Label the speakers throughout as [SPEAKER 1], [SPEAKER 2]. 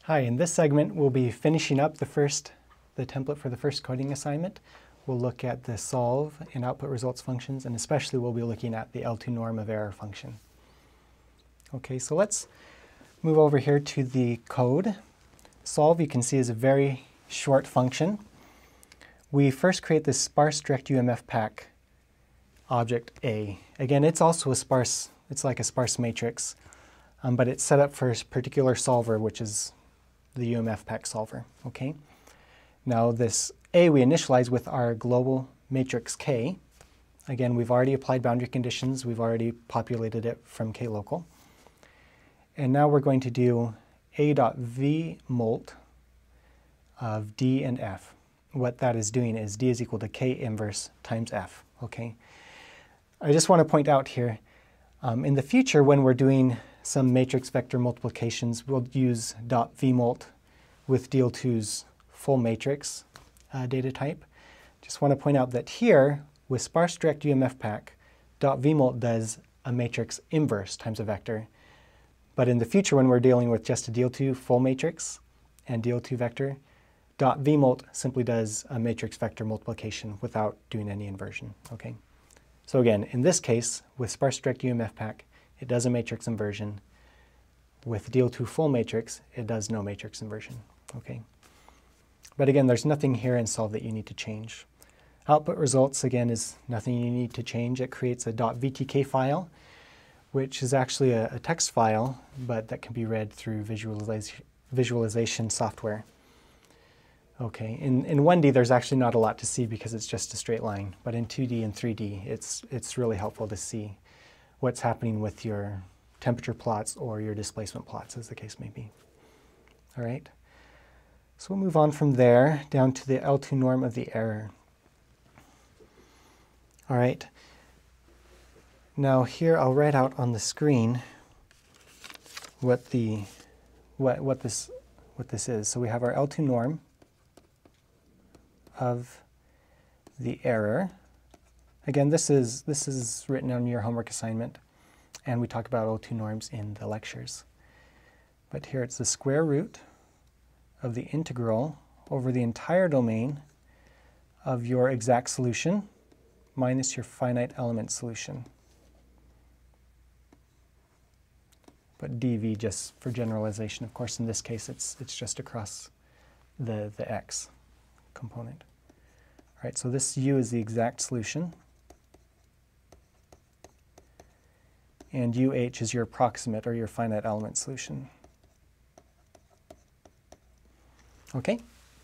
[SPEAKER 1] Hi, in this segment we'll be finishing up the template for the first coding assignment. We'll look at the solve and output results functions, and especially we'll be looking at the L2 norm of error function. Okay, so let's move over here to the code. Solve, you can see, is a very short function. We first create this sparse direct UMF pack object A. Again, it's also it's like a sparse matrix, but it's set up for a particular solver, which is the UMF pack solver. Okay. Now this A we initialize with our global matrix K. Again, we've already applied boundary conditions. We've already populated it from K local. And now we're going to do A.vmult of D and F. What that is doing is D is equal to K inverse times F. Okay. I just want to point out here, in the future when we're doing some matrix vector multiplications, we'll use .vmult with DL2's full matrix data type. Just want to point out that here, with sparse direct UMF pack, .vmult does a matrix inverse times a vector. But in the future, when we're dealing with just a DL2 full matrix and DL2 vector, .vmult simply does a matrix vector multiplication without doing any inversion. Okay. So again, in this case, with sparse direct UMF pack, it does a matrix inversion. With DL2 full matrix, it does no matrix inversion. Okay. But again, there's nothing here in solve that you need to change. Output results, again, is nothing you need to change. It creates a .vtk file, which is actually a text file, but that can be read through visualization software. Okay, in 1D there's actually not a lot to see because it's just a straight line, but in 2D and 3D it's really helpful to see what's happening with your temperature plots or your displacement plots, as the case may be. All right, so we'll move on from there down to the L2 norm of the error. All right, now here I'll write out on the screen what this is. So we have our L2 norm of the error. Again, this is written on your homework assignment, and we talk about L2 norms in the lectures. But here it's the square root of the integral over the entire domain of your exact solution minus your finite element solution. But dv just for generalization. Of course, in this case, it's just across the x component. All right, so this u is the exact solution, and uh is your approximate or your finite element solution. Okay,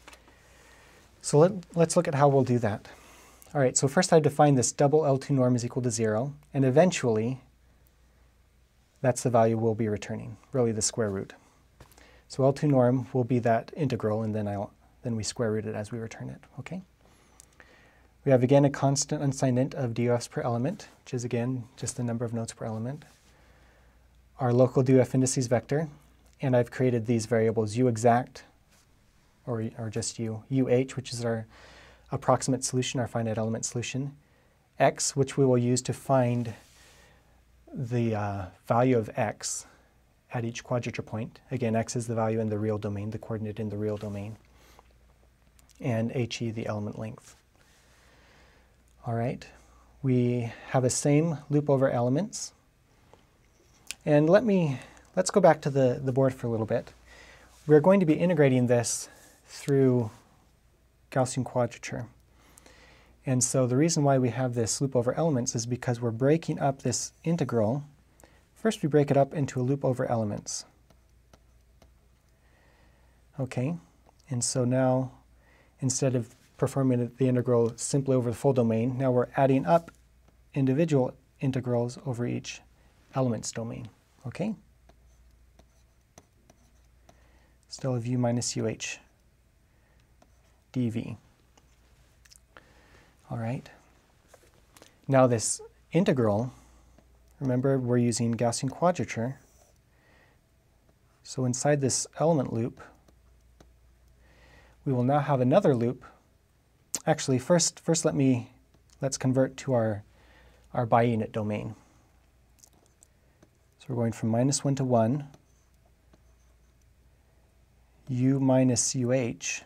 [SPEAKER 1] so let's look at how we'll do that. All right, so first I define this double L2 norm is equal to 0, and eventually that's the value we'll be returning, really the square root. So L2 norm will be that integral, and then we square root it as we return it. Okay. We have again a constant unsigned int of DOFs per element, which is again just the number of nodes per element. Our local DOF indices vector, and I've created these variables u exact, or just u, uh, which is our approximate solution, our finite element solution, x, which we will use to find the value of x at each quadrature point. Again, x is the value in the real domain, the coordinate in the real domain, and he, the element length. All right, we have a same loop over elements. And let's go back to the board for a little bit. We're going to be integrating this through Gaussian quadrature. And so the reason why we have this loop over elements is because we're breaking up this integral. First we break it up into a loop over elements. Okay, and so now instead of performing the integral simply over the full domain, now we're adding up individual integrals over each elements domain. Okay? Still have u minus uh dv. All right. Now this integral, remember we're using Gaussian quadrature. So inside this element loop, we will now have another loop. Actually, first let's convert to our bi-unit domain. So we're going from -1 to 1. u minus UH.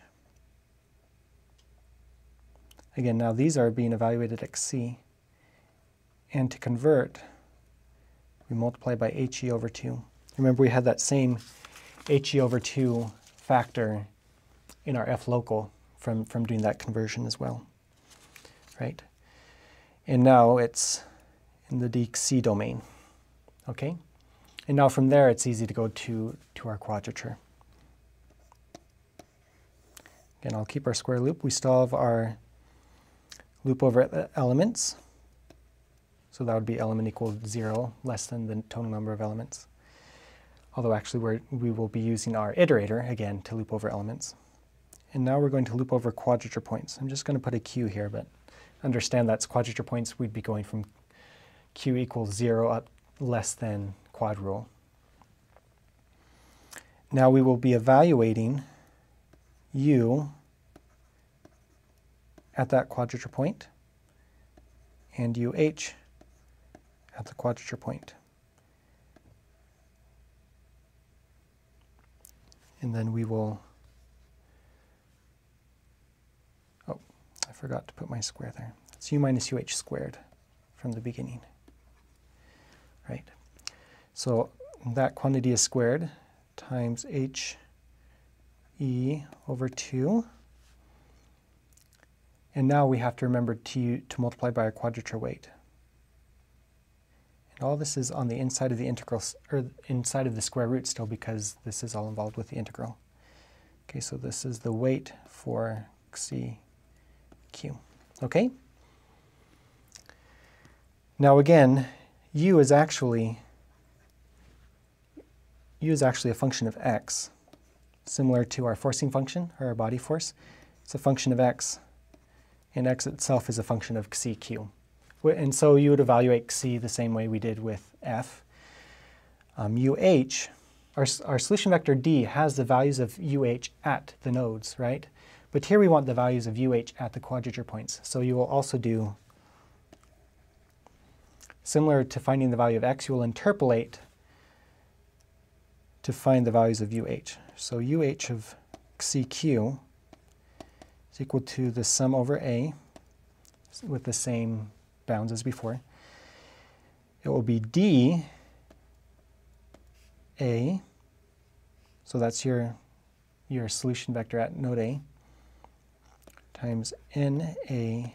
[SPEAKER 1] Again, now these are being evaluated at xc. And to convert, we multiply by HE over 2. Remember, we had that same HE over 2 factor in our F local from doing that conversion as well, right? And now it's in the dc domain, okay? And now from there, it's easy to go to our quadrature. Again, I'll keep our square loop. We still have our loop over elements. So that would be element equal 0, less than the total number of elements. Although actually we will be using our iterator, again, to loop over elements. And now we're going to loop over quadrature points. I'm just going to put a Q here, but understand that's quadrature points. We'd be going from Q equals 0 up less than quad rule. Now we will be evaluating U at that quadrature point and UH at the quadrature point. And then we will, oh, I forgot to put my square there. It's U minus UH squared from the beginning, right? So that quantity is squared times HE over 2. And now we have to remember to multiply by our quadrature weight. And all this is on the inside of the integral, or inside of the square root still, because this is all involved with the integral. Okay, so this is the weight for CQ. Okay? Now again, U is actually a function of x, similar to our forcing function, or our body force. It's a function of x, and x itself is a function of CQ. And so you would evaluate C the same way we did with F. UH, our solution vector D has the values of UH at the nodes, right? But here we want the values of UH at the quadrature points. So you will also do, similar to finding the value of X, you will interpolate to find the values of UH. So UH of CQ is equal to the sum over A with the same bounds as before. It will be D A, so that's your solution vector at node A, times NA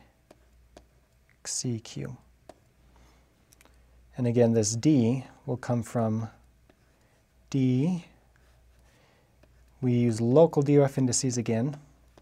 [SPEAKER 1] CQ. And again, this D will come from D. We use local DOF indices again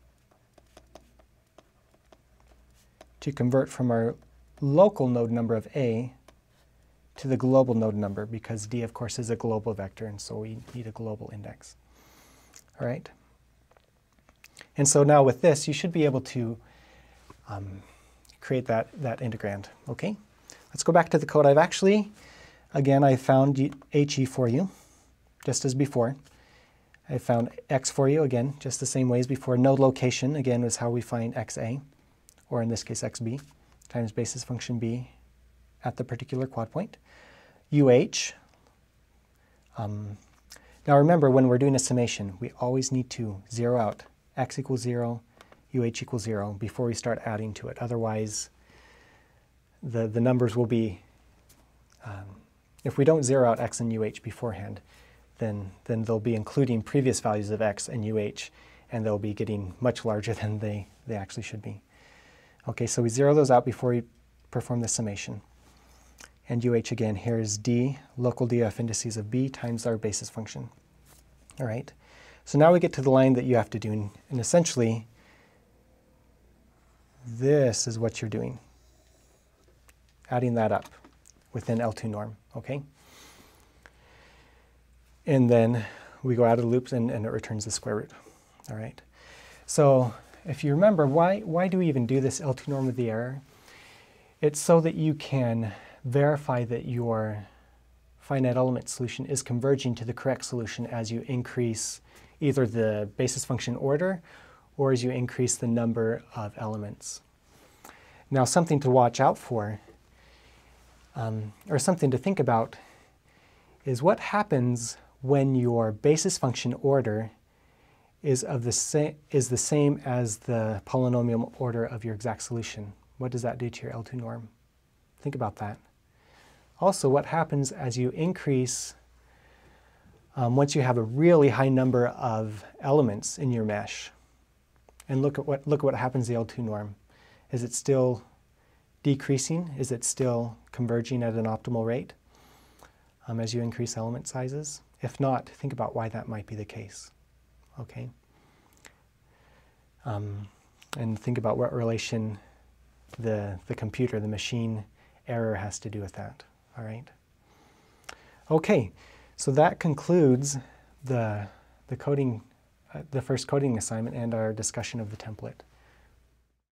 [SPEAKER 1] to convert from our local node number of A to the global node number, because D, of course, is a global vector, and so we need a global index. All right? And so now with this, you should be able to create that integrand. Okay? Let's go back to the code. I've actually, again, I found HE for you, just as before. I found X for you, again, just the same way as before. Node location, again, was how we find XA, or in this case, XB, times basis function B at the particular quad point. UH. Now remember, when we're doing a summation, we always need to zero out x equals 0, UH equals 0 before we start adding to it. Otherwise, the numbers will be, if we don't zero out x and UH beforehand, then they'll be including previous values of x and UH, and they'll be getting much larger than they actually should be. Okay, so we zero those out before we perform the summation. And UH again, here is D, local DF indices of B times our basis function. All right, so now we get to the line that you have to do, and essentially, this is what you're doing, adding that up within L2 norm, okay? And then we go out of the loops and it returns the square root, all right? So if you remember, why do we even do this L2 norm with the error? It's so that you can verify that your finite element solution is converging to the correct solution as you increase either the basis function order or as you increase the number of elements. Now, something to watch out for, or something to think about, is what happens when your basis function order is the same as the polynomial order of your exact solution. What does that do to your L2 norm? Think about that. Also, what happens as you increase, once you have a really high number of elements in your mesh? And look at what happens to the L2 norm. Is it still decreasing? Is it still converging at an optimal rate as you increase element sizes? If not, think about why that might be the case. Okay. And think about what relation the computer, the machine error has to do with that. All right. Okay, so that concludes the first coding assignment and our discussion of the template.